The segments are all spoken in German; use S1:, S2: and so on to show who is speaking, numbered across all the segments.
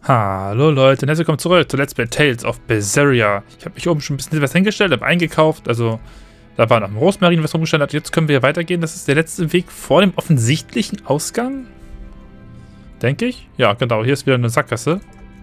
S1: Hallo Leute, und herzlich willkommen zurück zu Let's Play Tales of Berseria. Ich habe mich oben schon ein bisschen was hingestellt, habe eingekauft, also da war noch ein Rosmarin, was rumgestanden hat. Jetzt können wir weitergehen, das ist der letzte Weg vor dem offensichtlichen Ausgang. Denke ich? Ja, genau, hier ist wieder eine Sackgasse.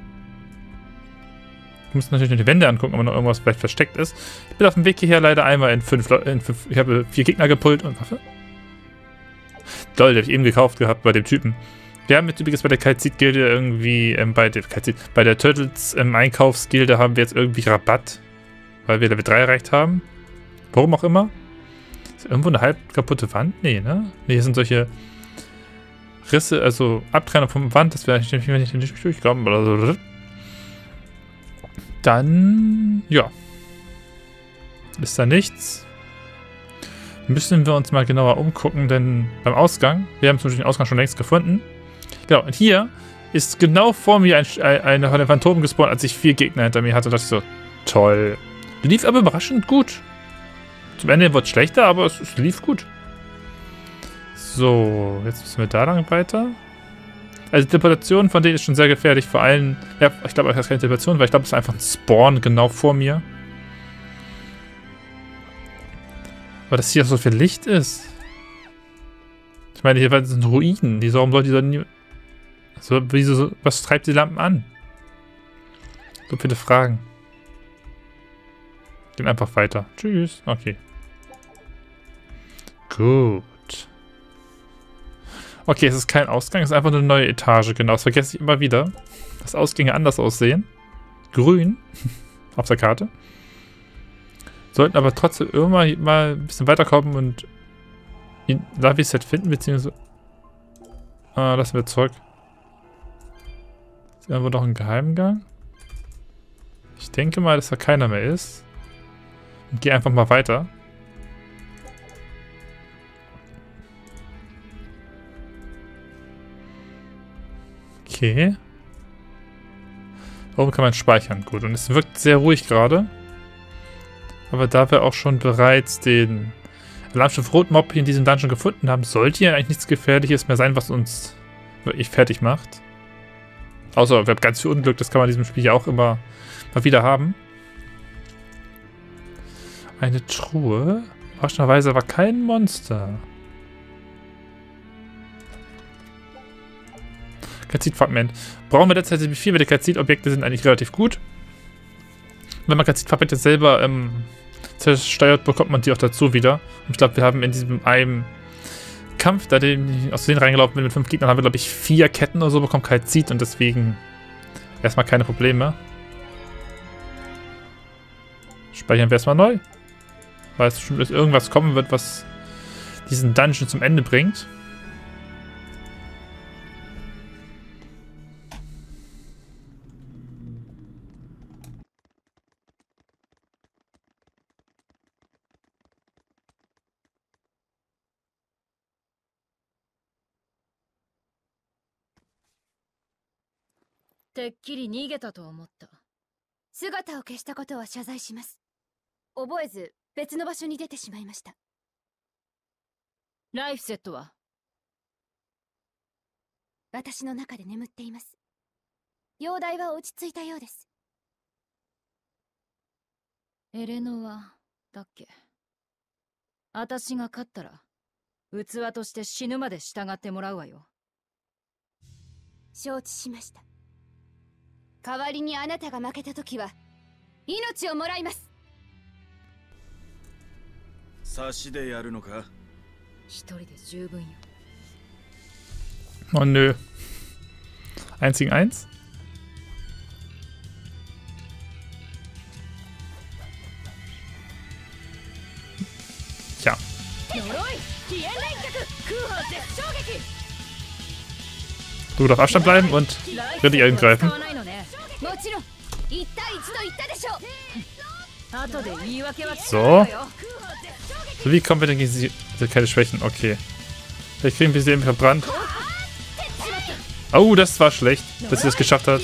S1: Ich muss natürlich noch die Wände angucken, ob noch irgendwas vielleicht versteckt ist. Ich bin auf dem Weg hierher leider einmal in 5, ich habe 4 Gegner gepullt und Waffe. Toll, die habe ich eben gekauft gehabt bei dem Typen. Wir haben jetzt übrigens bei der Kalzit-Gilde irgendwie, bei der Turtles Einkaufsgilde haben wir jetzt irgendwie Rabatt, weil wir Level 3 erreicht haben. Warum auch immer. Ist irgendwo eine halb kaputte Wand? Nee, ne? Nee, hier sind solche Risse, also Abtrennung vom Wand, das wäre eigentlich nicht durchkommen oder so. Dann, ja. Ist da nichts. Müssen wir uns mal genauer umgucken, denn beim Ausgang, wir haben zum Beispiel den Ausgang schon längst gefunden. Genau, und hier ist genau vor mir eine Phantom gespawnt, als ich 4 Gegner hinter mir hatte. Und dachte ich so, toll. Lief aber überraschend gut. Zum Ende wurde es schlechter, aber es lief gut. So, jetzt müssen wir da lang weiter. Also die Teleportation von denen ist schon sehr gefährlich. Vor allem, ja, ich glaube, das ist keine Teleportation, weil ich glaube, es ist einfach ein Spawn genau vor mir. Aber dass hier so viel Licht ist. Ich meine, hier sind Ruinen. Warum soll die so nie... So, was treibt die Lampen an? So viele Fragen. Gehen einfach weiter. Tschüss. Okay. Gut. Okay, es ist kein Ausgang, es ist einfach nur eine neue Etage. Genau, das vergesse ich immer wieder. Dass Ausgänge anders aussehen. Grün. Auf der Karte. Sollten aber trotzdem irgendwann mal ein bisschen weiterkommen und ihn Lavi-Set finden, beziehungsweise... lassen wir zurück. Ist irgendwo noch ein Geheimgang? Ich denke mal, dass da keiner mehr ist. Und gehe einfach mal weiter. Okay. Oben kann man speichern. Gut, und es wirkt sehr ruhig gerade. Aber da wir auch schon bereits den Alarmschiff Rotmob in diesem Dungeon gefunden haben, sollte hier eigentlich nichts Gefährliches mehr sein, was uns wirklich fertig macht. Außer wir haben ganz viel Unglück, das kann man in diesem Spiel ja auch immer mal wieder haben. Eine Truhe. Überraschenderweise aber kein Monster. Kalzit-Fragment. Brauchen wir derzeit ziemlich viel, weil die Kalzit-Objekte sind eigentlich relativ gut. Wenn man Kalzit-Fragmente selber zersteuert, bekommt man die auch dazu wieder. Und ich glaube, wir haben in diesem einen Kampf, da den ich aus Versehen reingelaufen bin mit 5 Gegnern, haben wir, glaube ich, 4 Ketten oder so bekommen, Kalzit, und deswegen erstmal keine Probleme. Speichern wir erstmal neu. Weil es bestimmt irgendwas kommen wird, was diesen Dungeon zum Ende bringt.
S2: てっきり逃げたと思った。姿を消したことは謝罪します。覚えず別の場所に出てしまいました。ライフセットは私の中で眠っています。容体は落ち着いたようです。エレノアだっけ。私が勝ったら器として死ぬまで従ってもらうわよ。承知しました。代わりにあなたが負けたときは命をもらいます。
S3: 差しでやるのか。
S2: 一人で十分よ。
S1: Oh nö. 1 gegen 1? Ja. Du darfst Abstand bleiben und richtig angreifen. So. So, wie kommen wir denn gegen sie? Keine Schwächen, okay. Vielleicht kriegen wir sie eben verbrannt. Oh, das war schlecht, dass sie das geschafft hat.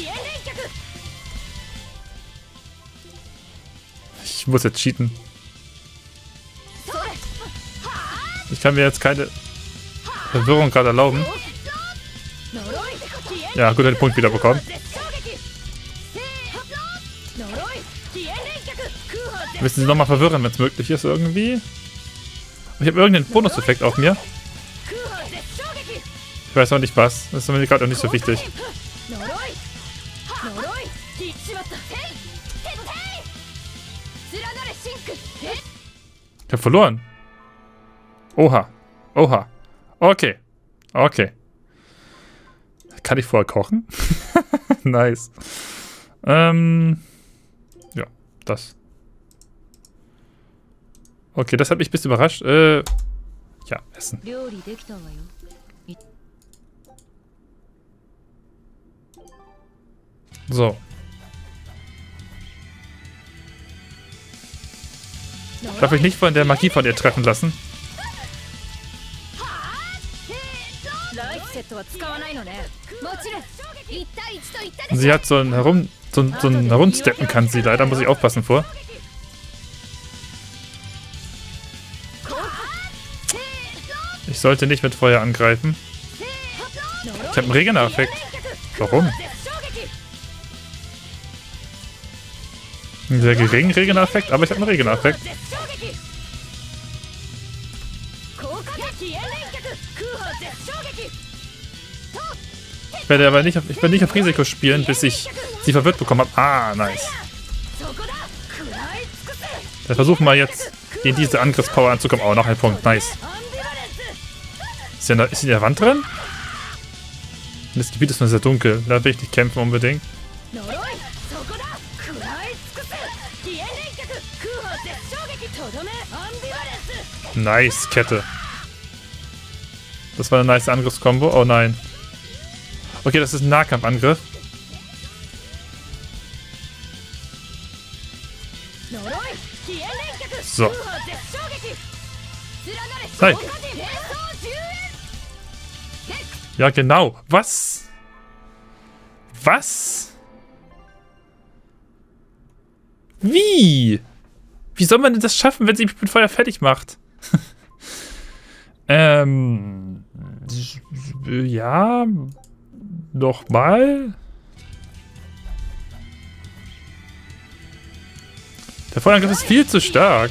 S1: Ich muss jetzt cheaten. Ich kann mir jetzt keine Verwirrung gerade erlauben. Ja, gut, den Punkt wieder bekommen. Müssen sie nochmal verwirren, wenn es möglich ist irgendwie. Ich habe irgendeinen Bonuseffekt auf mir. Ich weiß noch nicht was. Das ist mir gerade noch nicht so wichtig. Ich habe verloren. Oha. Oha. Okay. Okay. Kann ich vorher kochen? Nice. Ja, das. Okay, das hat mich ein bisschen überrascht. Ja, essen. So. Darf ich nicht von der Magie von ihr treffen lassen? Sie hat so ein Herumsteppen kann sie. Leider muss ich aufpassen vor. Ich sollte nicht mit Feuer angreifen. Ich habe einen Regener-Effekt. Warum? Ein sehr geringen Regener-Effekt, aber ich habe einen Regener-Effekt. Ich werde aber nicht auf Risiko spielen, bis ich sie verwirrt bekommen habe. Ah, nice. Wir versuchen mal jetzt in diese Angriffspower anzukommen. Oh, noch ein Punkt. Nice. Ist sie in der Wand drin? Das Gebiet ist nur sehr dunkel. Da will ich nicht kämpfen unbedingt. Nice, Kette. Das war eine nice Angriffskombo. Oh nein. Okay, das ist ein Nahkampfangriff. So. Nein. Ja, genau. Was? Was? Wie? Wie soll man denn das schaffen, wenn sie mich mit Feuer fertig macht? Ja. Nochmal. Der Feuerangriff ist viel zu stark.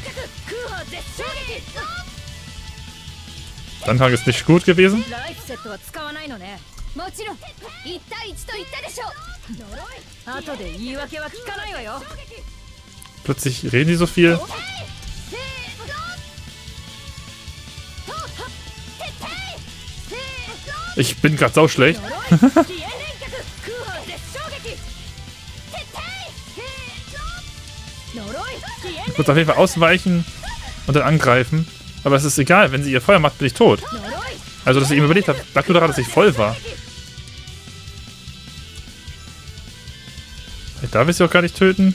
S1: Der Anfang ist nicht gut gewesen. Plötzlich reden die so viel. Ich bin gerade sauschlecht. Ich muss auf jeden Fall ausweichen und dann angreifen. Aber es ist egal, wenn sie ihr Feuer macht, bin ich tot. Also, dass ich ihm überlebt habe, lag nur daran, dass ich voll war. Ich darf ich sie auch gar nicht töten.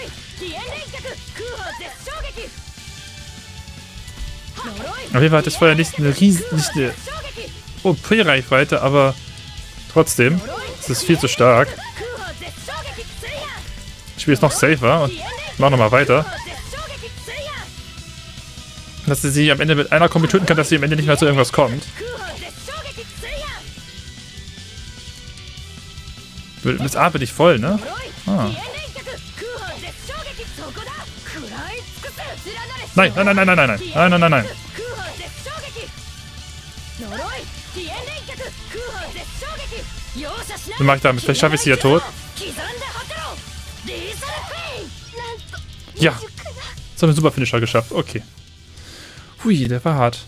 S1: Auf jeden Fall hat das Feuer nicht eine OP-Reichweite, aber trotzdem, es ist viel zu stark. Ich spiele jetzt noch safer und mache nochmal weiter. Dass sie am Ende mit einer Kombi töten kann, dass sie am Ende nicht mehr zu irgendwas kommt. Mit A bin ich voll, ne? Ah. Nein, nein, nein, nein, nein, nein, nein, nein, nein, nein, nein. Was mache ich damit? Vielleicht schaffe ich sie ja tot. Ja. So, einen super Finisher geschafft. Okay. Hui, der war hart.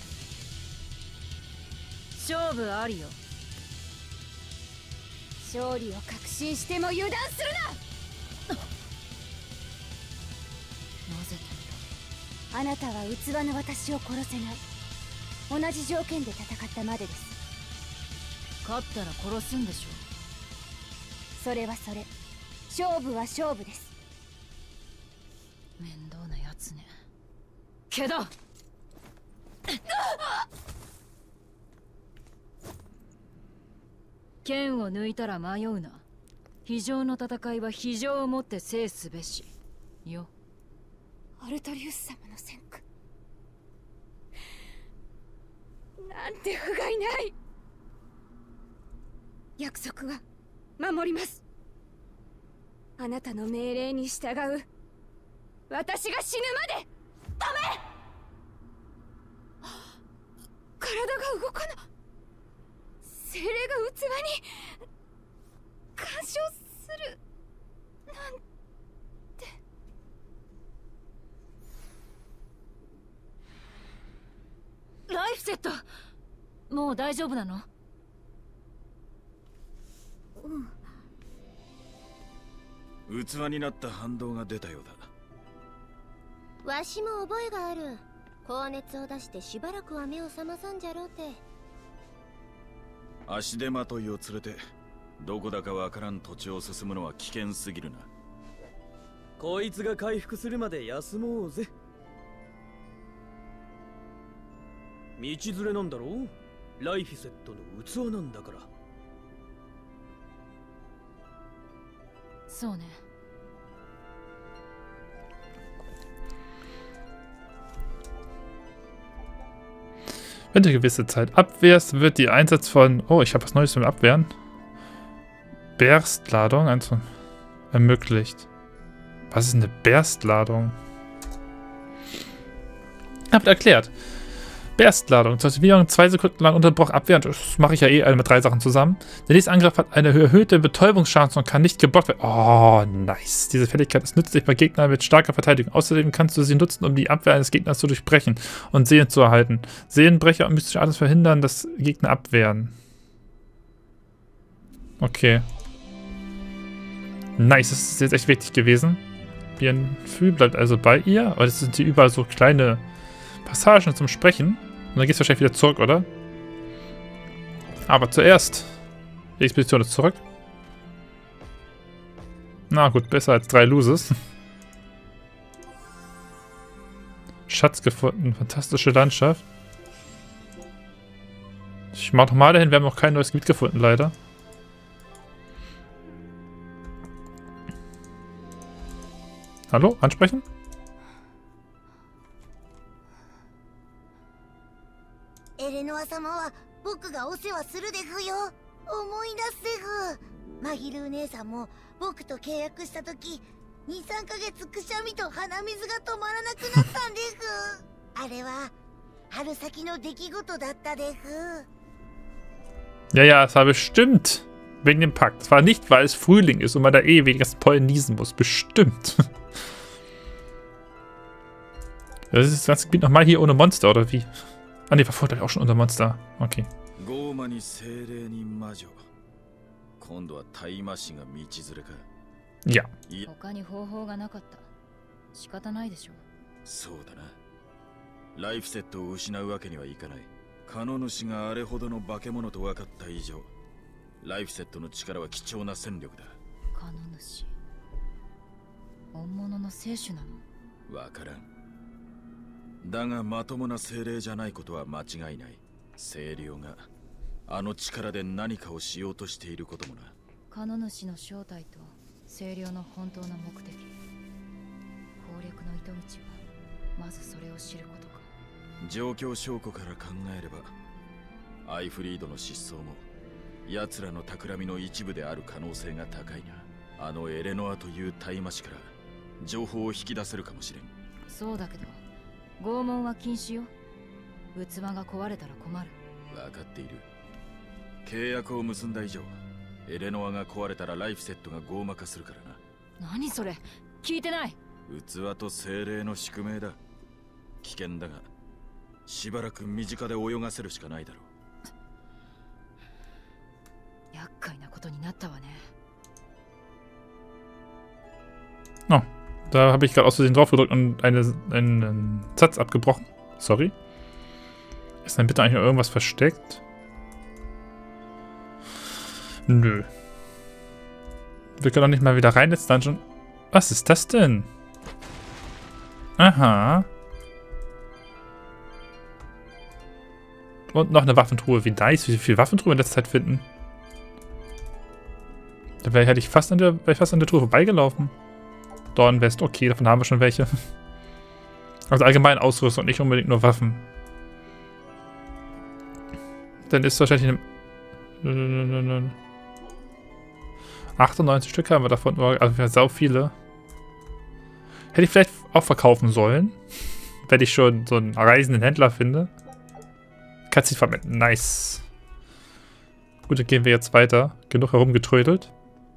S2: 剣を抜いたら迷うな。非常の戦いは非常をもって制すべし。よ。
S4: アルトリウス様の戦果。なんて不甲斐ない。約束は守ります。あなたの命令に従う。 私が死ぬまでダメ。体が動かない。精霊が器に干渉するなんて。
S2: ライフセット、もう大丈夫なの？
S3: 器になった反動が出たようだ。
S5: わしも覚えがある。高熱を出してしばらくは目を覚まさんじゃろうて。
S3: 足手まといを連れてどこだかわからん土地を進むのは危険すぎるな。
S6: こいつが回復するまで休もうぜ。道連れなんだろう。ライフセットの器なんだから。
S2: そうね。
S1: Wenn du gewisse Zeit abwehrst, wird die Einsatz von... Oh, ich habe was Neues zum Abwehren. Berstladung ermöglicht. Was ist eine Berstladung? Habt erklärt. Berstladung. Zur Aktivierung 2 Sekunden lang unterbrochen abwehren. Das mache ich ja eh alle mit 3 Sachen zusammen. Der nächste Angriff hat eine erhöhte Betäubungschance und kann nicht geblockt werden. Oh, nice. Diese Fähigkeit ist nützlich bei Gegnern mit starker Verteidigung. Außerdem kannst du sie nutzen, um die Abwehr eines Gegners zu durchbrechen und Seelen zu erhalten. Seelenbrecher und mystische Arten verhindern, dass Gegner abwehren. Okay. Nice, das ist jetzt echt wichtig gewesen. Bienfü bleibt also bei ihr. Aber das sind hier überall so kleine Passagen zum Sprechen. Und dann geht es wahrscheinlich wieder zurück, oder? Aber zuerst. Die Expedition ist zurück. Na gut, besser als 3 Loses. Schatz gefunden. Fantastische Landschaft. Ich mach nochmal dahin. Wir haben noch kein neues Gebiet gefunden, leider. Hallo? Ansprechen?
S5: Eleanor様は僕がお世話するでふよ。思い出せふ。マギルー姉さんも僕と契約した時 2,3 ヶ月くしゃみと鼻水が止まらなくなったんでふ。あれは春先の出来事だったでふ。
S1: Ja, ja, es war bestimmt wegen dem Pakt. Es war nicht, weil es Frühling ist und man da eh wegen des Pollen niesen muss. Bestimmt. Das ist das ganze Gebiet nochmal hier ohne Monster, oder wie? Ah ne, war vorher auch schon unter Monster. Okay. Ja.
S2: 他に方法がなかった。仕方ないでしょう。
S3: そうだな。ライフセットを失うわけにはいかない。カノ主があれほどの化け物と分かった以上、ライフセットの力は貴重な戦力だ。
S2: カノ主。本物の聖種なの？
S3: わからん。だがまともな精霊じゃないことは間違いない。精霊があの力で何かをしようとしていることもな。
S2: カノ主の正体と精霊の本当の目的、攻略の糸口はまずそれを知ることか。
S3: 状況証拠から考えればアイフリードの失踪も奴らの企みの一部である可能性が高いな。あのエレノアという大魔師から情報を引き出せるかもしれん。
S2: そうだけど拷問は禁止よ。器が壊れたら困る。
S3: 分かっている。契約を結んだ以上、エレノアが壊れたらライフセットが傲慢化するからな。
S2: 何それ、聞いてない。
S3: 器と精霊の宿命だ。危険だがしばらく身近で泳がせるしかないだろ
S2: う。厄介なことになったわね。
S1: Oh, da habe ich gerade aus Versehen drauf gedrückt und einen Satz abgebrochen. Sorry. Ist denn bitte eigentlich noch irgendwas versteckt? Nö. Wir können doch nicht mal wieder rein ins Dungeon. Was ist das denn? Aha. Und noch eine Waffentruhe. Wie nice. Wie viele Waffentruhe in letzter Zeit finden? Da wäre ich fast an der Truhe vorbeigelaufen. Dornwest, okay, davon haben wir schon welche. Also allgemein Ausrüstung und nicht unbedingt nur Waffen. Dann ist wahrscheinlich eine 98 Stück haben wir davon, also sau viele. Hätte ich vielleicht auch verkaufen sollen. Wenn ich schon so einen reisenden Händler finde. Kannst du verwenden. Nice. Gut, dann gehen wir jetzt weiter. Genug herumgetrödelt.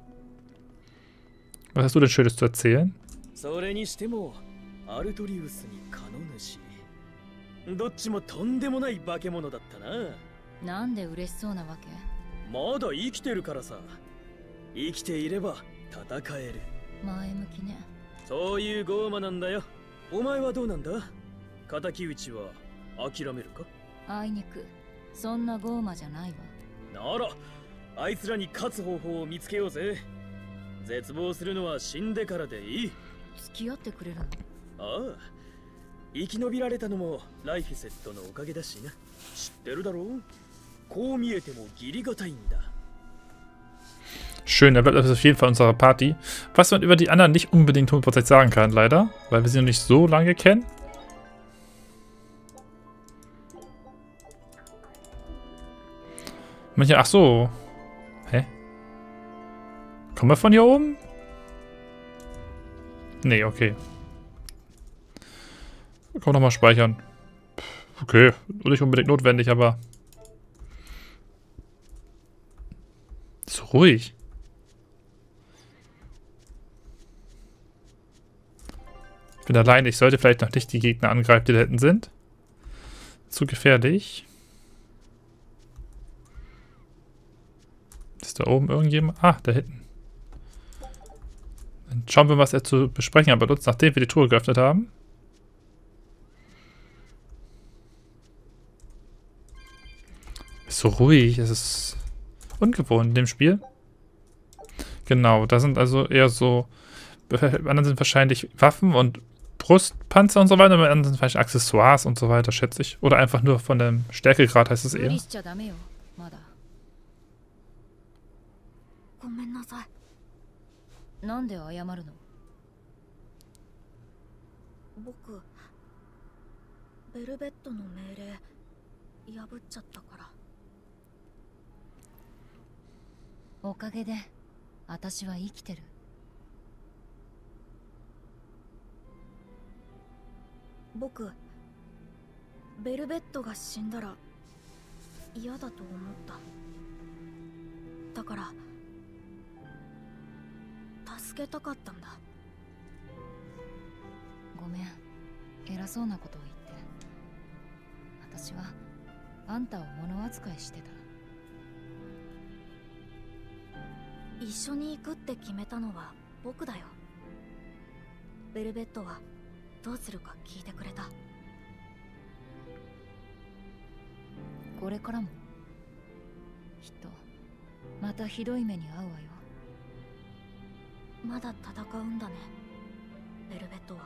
S1: Was hast du denn Schönes zu erzählen?
S6: それにしてもアルトリウスにカノ主どっちもとんでもない化け物だったな。
S2: なんで嬉しそうなわけ？
S6: まだ生きてるからさ。生きていれば戦える。
S2: 前向きね。
S6: そういうゴーマなんだよ。お前はどうなんだ？敵討ちは諦めるか？
S2: あいにくそんなゴーマじゃないわ。
S6: ならあいつらに勝つ方法を見つけようぜ。絶望するのは死んでからでいい。
S2: 付き合ってくれるの？
S6: ああ、生き延びられたのもライフィセットのおかげだしな。知ってるだろう？こう見えても義理がたいんだ。
S1: Schön, er bleibt also auf jeden Fall unserer Party. Was man über die anderen nicht unbedingt 100% sagen kann, leider. Weil wir sie noch nicht so lange kennen. Manche, ach so. Hä? Kommen wir von hier oben? Nee, okay. Komm, nochmal speichern. Okay, nicht unbedingt notwendig, aber... So ruhig. Ich bin allein, ich sollte vielleicht noch nicht die Gegner angreifen, die da hinten sind. Zu gefährlich. Ist da oben irgendjemand? Ah, da hinten. Dann schauen wir, was er zu besprechen hat bei uns, nachdem wir die Truhe geöffnet haben. Ist so ruhig, es ist ungewohnt in dem Spiel. Genau, da sind also eher so... Bei anderen sind wahrscheinlich Waffen und Brustpanzer und so weiter, bei anderen sind vielleicht Accessoires und so weiter, schätze ich. Oder einfach nur von dem Stärkegrad heißt es eher.
S5: ごめんなさい。
S2: なんで謝るの？
S5: 僕ベルベットの命令破っちゃったから。
S2: おかげで私は生きてる。
S5: 僕ベルベットが死んだら嫌だと思った。だから助けたかったんだ。
S2: ごめん、偉そうなことを言って。私はあんたを物扱いしてた。
S5: 一緒に行くって決めたのは僕だよ。ベルベットはどうするか聞いてくれた。
S2: これからもきっとまたひどい目に遭うわよ。
S5: まだ戦うんだね、ベルベットは。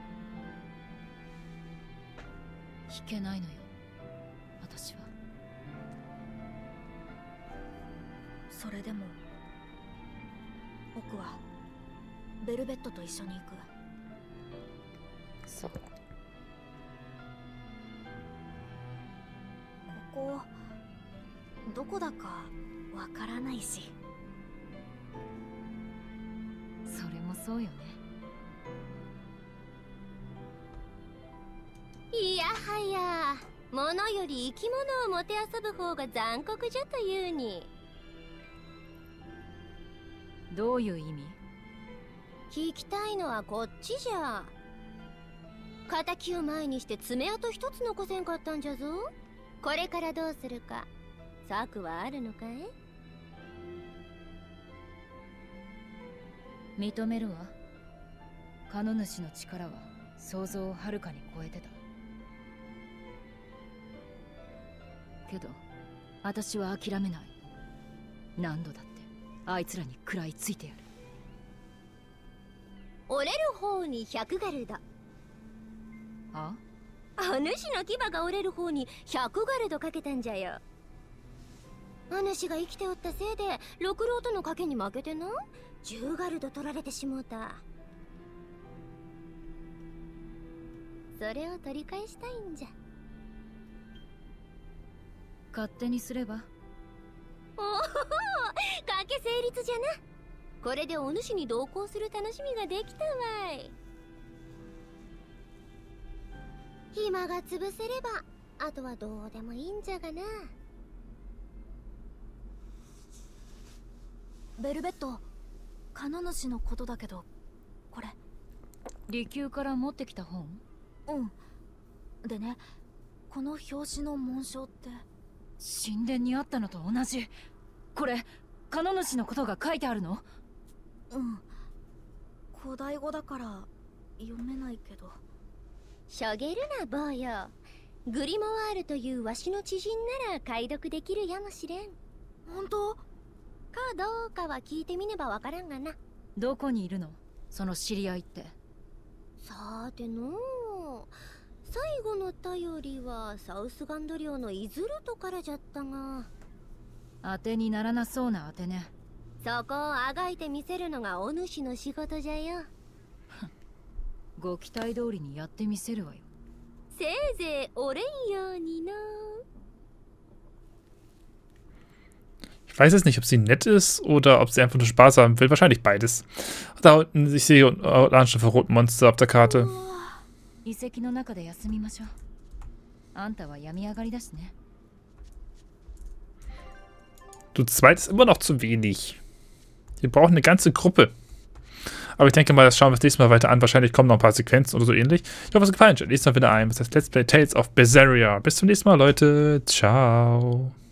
S2: 引けないのよ、私は。
S5: それでも僕はベルベットと一緒に行く。
S2: そう。
S5: ここどこだかわからないし。
S2: それもそうよね。
S4: いやはや、物より生き物をもてあそぶ方が残酷じゃというに。
S2: どういう意味？
S4: 聞きたいのはこっちじゃ。敵を前にして爪痕一つ残せんかったんじゃぞ。これからどうするか策はあるのかい？
S2: 認めるわ。カノ主の力は想像をはるかに超えてた。けど私は諦めない。何度だってあいつらに食らいついてやる。
S4: 折れる方に100ガルド。
S2: あ？
S4: お主の牙が折れる方に100ガルドかけたんじゃよ。お主が生きておったせいで六郎との賭けに負けてな、10ガルド取られてしもうた。それを取り返したいんじゃ。
S2: 勝手にすれば。
S4: おお、賭け成立じゃな。これでお主に同行する楽しみができたわい。 暇が潰せればあとはどうでもいいんじゃがな。
S2: ベルベット、カノ主のことだけど、これ離宮から持ってきた本？でね、この表紙の紋章って神殿にあったのと同じ。これカノ主のことが書いてあるの？古代語だから読めないけど。
S4: しょげるな坊よ。グリモワールというわしの知人なら解読できるやもしれん。
S2: 本当？
S4: かどうかは聞いてみねばわからんがな。
S2: どこにいるの？その知り合いって。
S4: さての最後の便りはサウスガンド領のイズルトからじゃったが。
S2: 当てにならなそうな当てね。
S4: そこをあがいてみせるのがお主の仕事じゃよ。
S2: ご期待通りにやってみせるわよ。
S4: せいぜいおれんようにの。
S1: Ich weiß jetzt nicht, ob sie nett ist oder ob sie einfach nur Spaß haben will. Wahrscheinlich beides. Da unten, ich sehe Anschrift von roten Monster auf der Karte.
S2: 遺跡の中で休みましょう。あんたは病み上がりだしね。
S1: Du zweit ist immer noch zu wenig. Wir brauchen eine ganze Gruppe. Aber ich denke mal, das schauen wir das nächste Mal weiter an. Wahrscheinlich kommen noch ein paar Sequenzen oder so ähnlich. Ich hoffe, es hat gefallen. Nächstes Mal wieder ein. Das heißt Let's Play Tales of Berseria. Bis zum nächsten Mal, Leute. Ciao.